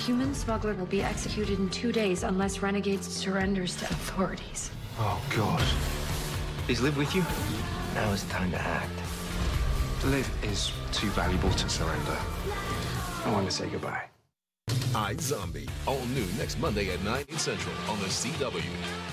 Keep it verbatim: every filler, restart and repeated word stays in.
human smuggler will be executed in two days unless Renegade surrenders to authorities. Oh, God. Is Liv with you? Now it's time to act. Liv is too valuable to surrender. I want to say goodbye. iZombie, all new next Monday at nine Central on the C W.